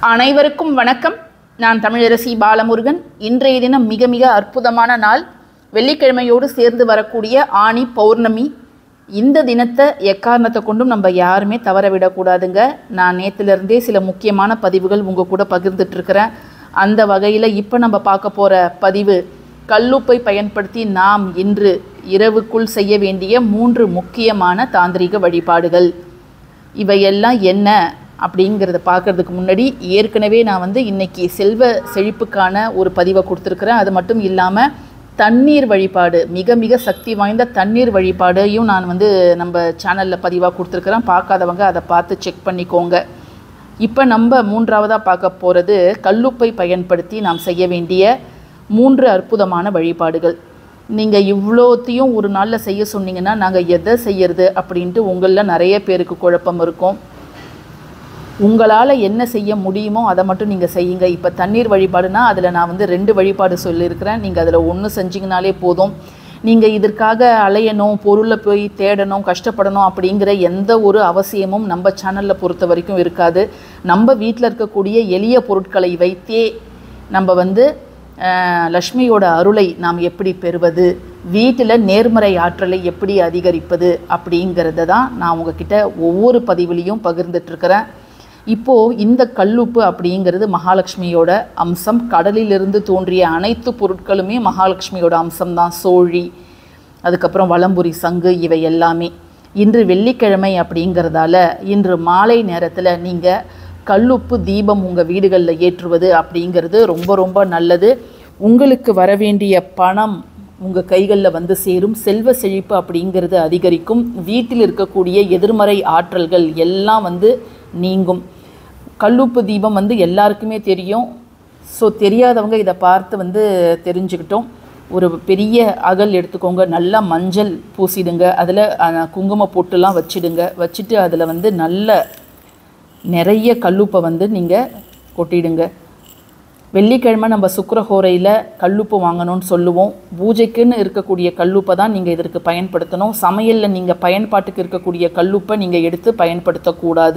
அனைவருக்கும் வணக்கம். நான் தமிழரசி பாலமுருகன். இன்றைய தினம் மிக மிக அற்புதமான நாள். வெள்ளிக்கிழமையோடு சேர்ந்து வரக்கூடிய ஆனி பௌர்ணமி. இந்த தினத்தை எக்காரணத்தை கொண்டும் நம்ம யாருமே தவற விடக்கூடாதுங்க. நான் நேற்றுலேருந்தே சில முக்கியமான பதிவுகள் உங்கள் கூட பகிர்ந்துட்டுருக்கிறேன். அந்த வகையில் இப்போ நம்ம பார்க்க போகிற பதிவு, கல்லுப்பை பயன்படுத்தி நாம் இன்று இரவுக்குள் செய்ய வேண்டிய 3 முக்கியமான தாந்திரிக வழிபாடுகள். இவையெல்லாம் என்ன அப்படிங்கிறத பார்க்குறதுக்கு முன்னாடி, ஏற்கனவே நான் இன்றைக்கி செல்வ செழிப்புக்கான ஒரு பதிவை கொடுத்துருக்குறேன். அது மட்டும் இல்லாமல் தண்ணீர் வழிபாடு, மிக மிக சக்தி வாய்ந்த தண்ணீர் வழிபாடையும் நான் நம்ம சேனலில் பதிவாக கொடுத்துருக்குறேன். பார்க்காதவங்க அதை பார்த்து செக் பண்ணிக்கோங்க. இப்போ நம்ம 3ஆவதாக பார்க்க போகிறது, கல்லுப்பை பயன்படுத்தி நாம் செய்ய வேண்டிய 3 அற்புதமான வழிபாடுகள். நீங்கள் இவ்வளோத்தையும் ஒரு நாளில் செய்ய சொன்னீங்கன்னா நாங்கள் எதை செய்யறது அப்படின்ட்டு உங்களில் நிறைய பேருக்கு குழப்பம் இருக்கும். உங்களால் என்ன செய்ய முடியுமோ அதை மட்டும் நீங்கள் செய்யுங்க. இப்போ தண்ணீர் வழிபாடுனா அதில் நான் 2 வழிபாடு சொல்லியிருக்கிறேன். நீங்கள் அதில் 1 செஞ்சிங்கனாலே போதும். நீங்கள் இதற்காக அலையணும், பொருளை போய் தேடணும், கஷ்டப்படணும் அப்படிங்கிற எந்த ஒரு அவசியமும் நம்ம சேனலில் பொறுத்த வரைக்கும் இருக்காது. நம்ம வீட்டில் இருக்கக்கூடிய எளிய பொருட்களை வைத்தே நம்ம லக்ஷ்மியோட அருளை நாம் எப்படி பெறுவது, வீட்டில் நேர்மறை ஆற்றலை எப்படி அதிகரிப்பது அப்படிங்கிறத தான் நான் உங்ககிட்ட ஒவ்வொரு பதிவுலையும் பகிர்ந்துட்டுருக்கிறேன். இப்போது இந்த கல்லுப்பு அப்படிங்கிறது மகாலட்சுமியோட அம்சம். கடலிலிருந்து தோன்றிய அனைத்து பொருட்களுமே மகாலட்சுமியோட அம்சம்தான். சோழி, அதுக்கப்புறம் வலம்புரி சங்கு, இவை எல்லாமே. இன்று வெள்ளிக்கிழமை அப்படிங்கிறதால இன்று மாலை நேரத்தில் நீங்கள் கல்லுப்பு தீபம் உங்கள் வீடுகளில் ஏற்றுவது அப்படிங்கிறது ரொம்ப ரொம்ப நல்லது. உங்களுக்கு வரவேண்டிய பணம் உங்கள் கைகளில் சேரும். செல்வ செழிப்பு அப்படிங்கிறது அதிகரிக்கும். வீட்டில் இருக்கக்கூடிய எதிர்மறை ஆற்றல்கள் எல்லாம் நீங்கும். கல்லுப்பு தீபம் எல்லாருக்குமே தெரியும். ஸோ தெரியாதவங்க இதை பார்த்து தெரிஞ்சுக்கிட்டோம். ஒரு பெரிய அகல் எடுத்துக்கோங்க, நல்லா மஞ்சள் பூசிடுங்க, அதில் குங்கும பொட்டுலாம் வச்சிடுங்க. வச்சுட்டு அதில் நல்ல நிறைய கல்லுப்பை நீங்கள் கொட்டிடுங்க. வெள்ளிக்கிழமை நம்ம சுக்கிரஹோரையில் கல்லுப்பு வாங்கணும்னு சொல்லுவோம். பூஜைக்குன்னு இருக்கக்கூடிய கல்லுப்பை தான் நீங்கள் இதற்கு பயன்படுத்தணும். சமையலில் நீங்கள் பயன்பாட்டுக்கு இருக்கக்கூடிய கல்லுப்பை நீங்கள் எடுத்து பயன்படுத்தக்கூடாது.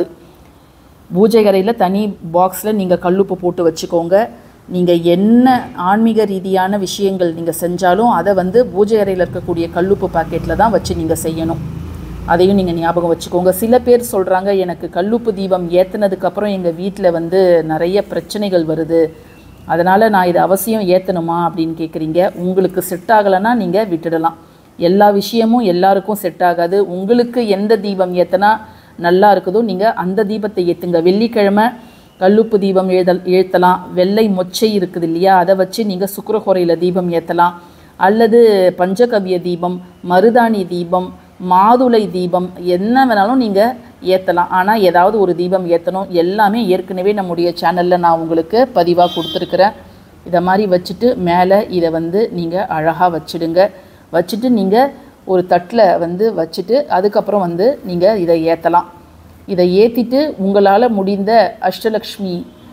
பூஜை அறையில் தனி பாக்ஸில் நீங்கள் கல்லுப்பு போட்டு வச்சுக்கோங்க. நீங்கள் என்ன ஆன்மீக ரீதியான விஷயங்கள் நீங்கள் செஞ்சாலும் அதை பூஜை அறையில் இருக்கக்கூடிய கல்லுப்பு பாக்கெட்டில் தான் வச்சு நீங்கள் செய்யணும். அதையும் நீங்கள் ஞாபகம் வச்சுக்கோங்க. சில பேர் சொல்கிறாங்க, எனக்கு கல்லுப்பு தீபம் ஏற்றுனதுக்கப்புறம் எங்கள் வீட்டில் நிறைய பிரச்சனைகள் வருது, அதனால் நான் இது அவசியம் ஏற்றணுமா அப்படின்னு கேட்குறீங்க. உங்களுக்கு செட் ஆகலைன்னா நீங்கள் விட்டுடலாம். எல்லா விஷயமும் எல்லாருக்கும் செட் ஆகாது. உங்களுக்கு எந்த தீபம் ஏற்றினா நல்லா இருக்குதோ நீங்கள் அந்த தீபத்தை ஏற்றுங்க. வெள்ளிக்கிழமை கல்லுப்பு தீபம் ஏற்றலாம். வெள்ளை மொச்சை இருக்குது இல்லையா, அதை வச்சு நீங்கள் சுக்கிரஹோரையில் தீபம் ஏற்றலாம். அல்லது பஞ்சகவிய தீபம், மருதாணி தீபம், மாதுளை தீபம், என்ன வேணாலும் நீங்கள் ஏற்றலாம். ஆனால் ஏதாவது ஒரு தீபம் ஏற்றணும். எல்லாமே ஏற்கனவே நம்முடைய சேனலில் நான் உங்களுக்கு பதிவாக கொடுத்துருக்குறேன். இதை மாதிரி வச்சுட்டு மேலே இதை நீங்கள் அழகாக வச்சுடுங்க. வச்சுட்டு நீங்கள் ஒரு தட்டில் வச்சுட்டு அதுக்கப்புறம் நீங்கள் இதை ஏற்றலாம். இதை ஏற்றிட்டு உங்களால் முடிந்த அஷ்டலக்ஷ்மி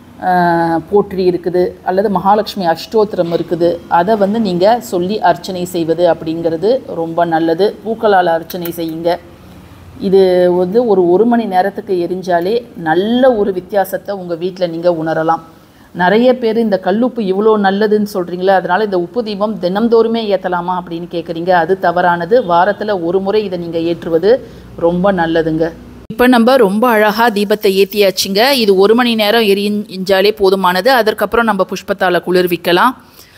போற்றி இருக்குது அல்லது மகாலட்சுமி அஷ்டோத்திரம் இருக்குது, அதை நீங்கள் சொல்லி அர்ச்சனை செய்வது அப்படிங்கிறது ரொம்ப நல்லது. பூக்களால் அர்ச்சனை செய்யுங்க. இது ஒரு மணி நேரத்துக்கு எரிஞ்சாலே நல்ல ஒரு வித்தியாசத்தை உங்கள் வீட்டில் நீங்கள் உணரலாம். நிறைய பேர் இந்த கல்லுப்பு இவ்வளோ நல்லதுன்னு சொல்கிறீங்களே, அதனால் இந்த உப்பு தீபம் தினந்தோறுமே ஏற்றலாமா அப்படின்னு கேட்குறீங்க. அது தவறானது. வாரத்தில் ஒரு முறை இதை நீங்கள் ஏற்றுவது ரொம்ப நல்லதுங்க. இப்போ நம்ம ரொம்ப அழகாக தீபத்தை ஏற்றியாச்சுங்க. இது 1 மணி நேரம் எரிஞ்சாலே போதுமானது. அதற்கப்புறம் நம்ம புஷ்பத்தால் குளிர்விக்கலாம்.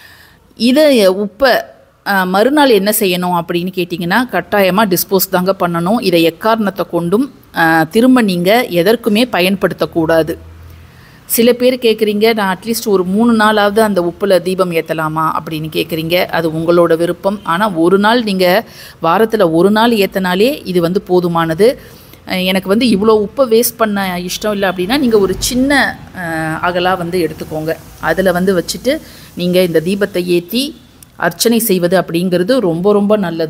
இதை உப்பை மறுநாள் என்ன செய்யணும் அப்படின்னு கேட்டிங்கன்னா, கட்டாயமாக டிஸ்போஸ் தாங்க பண்ணணும். இதை எக்காரணத்தை கொண்டும் திரும்ப நீங்கள் எதற்குமே பயன்படுத்தக்கூடாது. சில பேர் கேட்குறீங்க, நான் அட்லீஸ்ட் ஒரு 3 நாளாவது அந்த உப்பில் தீபம் ஏற்றலாமா அப்படின்னு கேட்குறீங்க. அது உங்களோட விருப்பம். ஆனால் ஒரு நாள் நீங்கள் வாரத்தில் ஒரு நாள் ஏற்றினாலே இது போதுமானது. எனக்கு இவ்வளோ உப்பை வேஸ்ட் பண்ண இஷ்டம் இல்லை அப்படின்னா நீங்கள் ஒரு சின்ன அகலாக எடுத்துக்கோங்க. அதில் வச்சுட்டு நீங்கள் இந்த தீபத்தை ஏற்றி அர்ச்சனை செய்வது அப்படிங்கிறது ரொம்ப ரொம்ப நல்லது.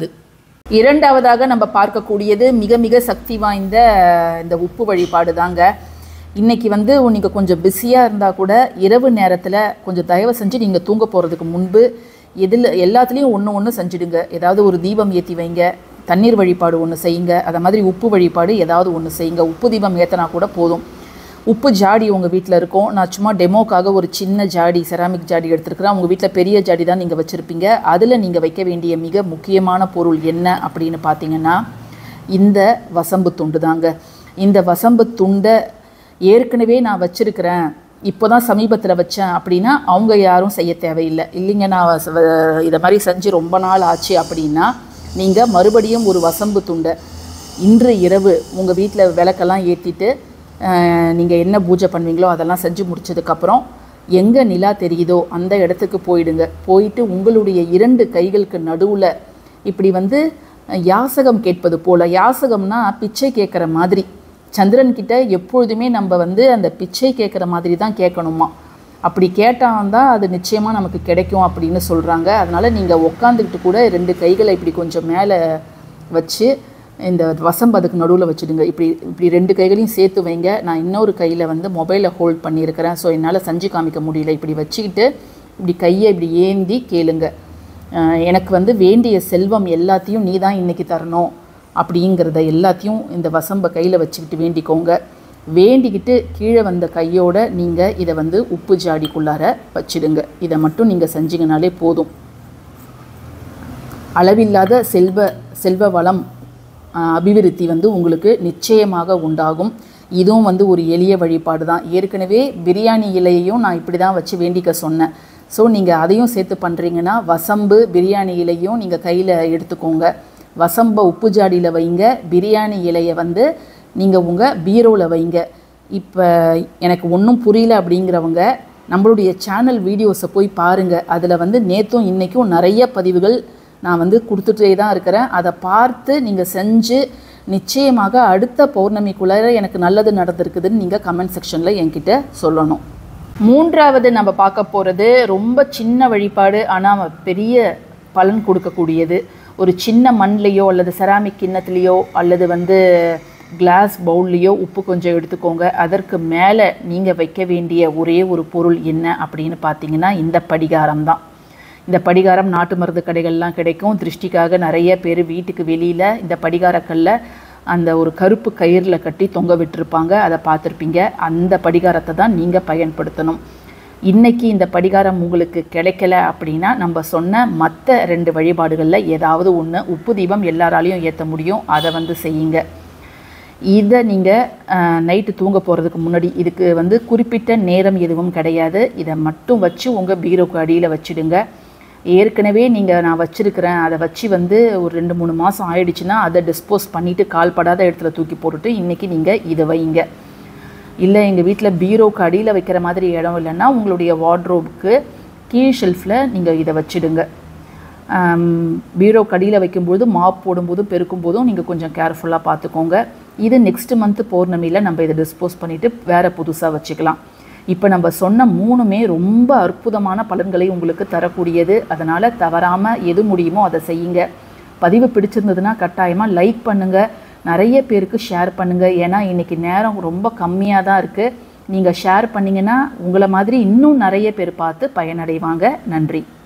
2ஆவதாக நம்ம பார்க்கக்கூடியது மிக மிக சக்தி வாய்ந்த இந்த உப்பு வழிபாடு தாங்க. இன்றைக்கி நீங்கள் கொஞ்சம் பிஸியாக இருந்தால் கூட இரவு நேரத்தில் கொஞ்சம் தயவு செஞ்சு நீங்கள் தூங்க போகிறதுக்கு முன்பு எல்லாத்துலேயும் ஒன்று செஞ்சுடுங்க. ஏதாவது ஒரு தீபம் ஏற்றி வைங்க, தண்ணீர் வழிபாடு ஒன்று செய்யுங்க, அதை மாதிரி உப்பு வழிபாடு ஏதாவது ஒன்று செய்யுங்க. உப்பு தீபம் ஏற்றினா கூட போதும். உப்பு ஜாடி உங்கள் வீட்டில் இருக்கும். நான் சும்மா டெமோக்காக ஒரு சின்ன ஜாடி, செராமிக் ஜாடி எடுத்துருக்கிறேன். உங்கள் வீட்டில் பெரிய ஜாடி தான் நீங்கள் வச்சுருப்பீங்க. அதில் நீங்கள் வைக்க வேண்டிய மிக முக்கியமான பொருள் என்ன அப்படின்னு பார்த்தீங்கன்னா, இந்த வசம்பு துண்டு தாங்க. இந்த வசம்பு துண்டை ஏற்கனவே நான் வச்சுருக்கிறேன், இப்போ தான் சமீபத்தில் வச்சேன் அப்படின்னா அவங்க யாரும் செய்ய தேவையில்லை. இல்லைங்க நான் இதை மாதிரி செஞ்சு ரொம்ப நாள் ஆச்சு அப்படின்னா நீங்கள் மறுபடியும் ஒரு வசம்பு துண்டை இன்று இரவு உங்கள் வீட்டில் விளக்கெல்லாம் ஏற்றிட்டு நீங்கள் என்ன பூஜை பண்ணுவீங்களோ அதெல்லாம் செஞ்சு முடிச்சதுக்கப்புறம் எங்கே நிலா தெரியுதோ அந்த இடத்துக்கு போயிடுங்க. போயிட்டு உங்களுடைய 2 கைகளுக்கு நடுவில் இப்படி யாசகம் கேட்பது போல், யாசகம்னா பிச்சை கேட்குற மாதிரி, சந்திரன்கிட்ட எப்பொழுதுமே நம்ம அந்த பிச்சை கேட்குற மாதிரி தான் கேட்கணுமா. அப்படி கேட்டால் தான் அது நிச்சயமாக நமக்கு கிடைக்கும் அப்படின்னு சொல்கிறாங்க. அதனால் நீங்கள் உட்காந்துக்கிட்டு கூட 2 கைகளை இப்படி கொஞ்சம் மேலே வச்சு இந்த வசம்பு அதுக்கு நடுவில் வச்சுடுங்க. இப்படி 2 கைகளையும் சேர்த்து வைங்க. நான் இன்னொரு கையில் மொபைலை ஹோல்ட் பண்ணியிருக்கிறேன். ஸோ என்னால் செஞ்சு காமிக்க முடியல. இப்படி வச்சுக்கிட்டு இப்படி கையை இப்படி ஏந்தி கேளுங்க. எனக்கு வேண்டிய செல்வம் எல்லாத்தையும் நீ தான் இன்றைக்கி தரணும் அப்படிங்கிறத எல்லாத்தையும் இந்த வசம்பை கையில் வச்சுக்கிட்டு வேண்டிக்கோங்க. வேண்டிக்கிட்டு கீழே வந்த கையோடு நீங்கள் இதை உப்பு ஜாடிக்குள்ளார வச்சிடுங்க. இதை மட்டும் நீங்கள் செஞ்சிங்கனாலே போதும். அளவில்லாத செல்வ வளம் அபிவிருத்தி உங்களுக்கு நிச்சயமாக உண்டாகும். இதுவும் ஒரு எளிய வழிபாடு தான். ஏற்கனவே பிரியாணி இலையையும் நான் இப்படி தான் வச்சு வேண்டிக்க சொன்னேன். ஸோ நீங்கள் அதையும் சேர்த்து பண்ணுறீங்கன்னா வசம்பு பிரியாணி இலையும் நீங்கள் கையில் எடுத்துக்கோங்க. வசம்பை உப்பு ஜாடியில் வைங்க, பிரியாணி இலையை நீங்கள் உங்கள் பீரோவில் வைங்க. இப்போ எனக்கு ஒன்றும் புரியல அப்படிங்கிறவங்க நம்மளுடைய சேனல் வீடியோஸை போய் பாருங்கள். அதில் நேற்றும் இன்றைக்கும் நிறைய பதிவுகள் நான் கொடுத்துட்டே தான் இருக்கிறேன். அதை பார்த்து நீங்கள் செஞ்சு நிச்சயமாக அடுத்த பௌர்ணமிக்குள்ளே எனக்கு நல்லது நடந்திருக்குதுன்னு நீங்கள் கமெண்ட் செக்ஷனில் என்கிட்ட சொல்லணும். 3வது நம்ம பார்க்க போகிறது ரொம்ப சின்ன வழிபாடு, ஆனால் பெரிய பலன் கொடுக்கக்கூடியது. ஒரு சின்ன மண்லேயோ அல்லது செராமிக் கிண்ணத்துலேயோ அல்லது கிளாஸ் பவுல்லையோ உப்பு கொஞ்சம் எடுத்துக்கோங்க. அதற்கு மேலே நீங்கள் வைக்க வேண்டிய ஒரே ஒரு பொருள் என்ன அப்படின்னு பார்த்தீங்கன்னா இந்த படிகாரம் தான். இந்த படிகாரம் நாட்டு மருந்து கடைகள்லாம் கிடைக்கும். திருஷ்டிக்காக நிறைய பேர் வீட்டுக்கு வெளியில் இந்த படிகாரக்கல்ல அந்த ஒரு கருப்பு கயிறில் கட்டி தொங்க விட்டுருப்பாங்க. அதை பார்த்துருப்பீங்க. அந்த படிகாரத்தை தான் நீங்கள் பயன்படுத்தணும். இன்றைக்கி இந்த படிகாரம் உங்களுக்கு கிடைக்கல அப்படின்னா நம்ம சொன்ன மற்ற 2 வழிபாடுகளில் ஏதாவது ஒன்று, உப்பு தீபம் எல்லாராலையும் ஏற்ற முடியும், அதை செய்யுங்க. இதை நீங்கள் நைட்டு தூங்க போகிறதுக்கு முன்னாடி, இதுக்கு குறிப்பிட்ட நேரம் எதுவும் கிடையாது, இதை மட்டும் வச்சு உங்கள் பீரோக்கு அடியில் வச்சுடுங்க. ஏற்கனவே நான் வச்சுருக்கிறேன், அதை வச்சு ஒரு 2-3 மாதம் ஆயிடுச்சுன்னா அதை டிஸ்போஸ் பண்ணிவிட்டு கால்படாத இடத்துல தூக்கி போட்டுட்டு இன்றைக்கி நீங்கள் இதை வைங்க. இல்லை எங்கள் வீட்டில் பீரோக்கு அடியில் வைக்கிற மாதிரி இடம் இல்லைன்னா உங்களுடைய வார்ட்ரோபுக்கு கீழ் ஷெல்ஃபில் நீங்கள் இதை வச்சுடுங்க. பீரோக்கு அடியில் வைக்கும்போது மாப் போடும்போதும் பெருக்கும் போதும் நீங்கள் கொஞ்சம் கேர்ஃபுல்லாக பார்த்துக்கோங்க. இது நெக்ஸ்ட் மந்த் பௌர்ணமியில் நம்ம இதை டிஸ்போஸ் பண்ணிவிட்டு வேறு புதுசாக வச்சுக்கலாம். இப்போ நம்ம சொன்ன 3மே ரொம்ப அற்புதமான பலன்களை உங்களுக்கு தரக்கூடியது. அதனால் தவறாமல் எது முடியுமோ அதை செய்யுங்க. பதிவு பிடிச்சிருந்ததுன்னா கட்டாயமாக லைக் பண்ணுங்கள், நிறைய பேருக்கு ஷேர் பண்ணுங்கள். ஏன்னா இன்றைக்கி நேரம் ரொம்ப கம்மியாக தான் இருக்குது. நீங்கள் ஷேர் பண்ணிங்கன்னா உங்களை மாதிரி இன்னும் நிறைய பேர் பார்த்து பயனடைவாங்க. நன்றி.